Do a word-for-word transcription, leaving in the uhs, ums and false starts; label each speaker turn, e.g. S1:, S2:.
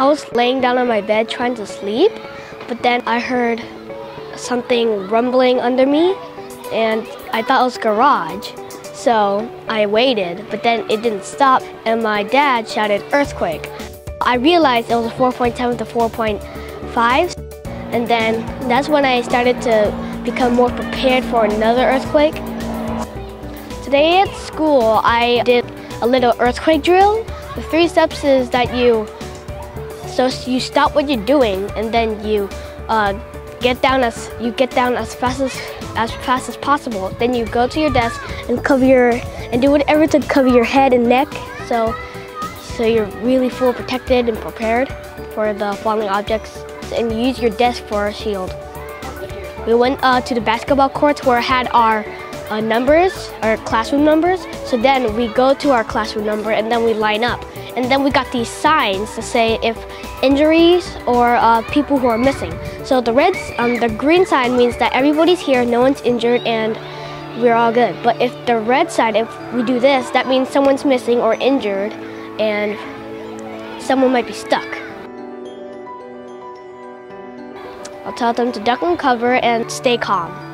S1: I was laying down on my bed trying to sleep, but then I heard something rumbling under me, and I thought it was garage. So I waited, but then it didn't stop, and my dad shouted, "Earthquake." I realized it was a four point seven to four point five, and then that's when I started to become more prepared for another earthquake. Today at school, I did a little earthquake drill. The three steps is that you, so you stop what you're doing, and then you uh, get down as you get down as fast as as fast as possible. Then you go to your desk and cover your and do whatever to cover your head and neck, so so you're really full protected and prepared for the falling objects. And you use your desk for a shield. We went uh, to the basketball courts where I had our uh, numbers, our classroom numbers. So then we go to our classroom number and then we line up. And then we got these signs to say if injuries or uh, people who are missing. So the red, um, the green sign means that everybody's here, no one's injured, and we're all good. But if the red side, if we do this, that means someone's missing or injured, and someone might be stuck. I'll tell them to duck and cover and stay calm.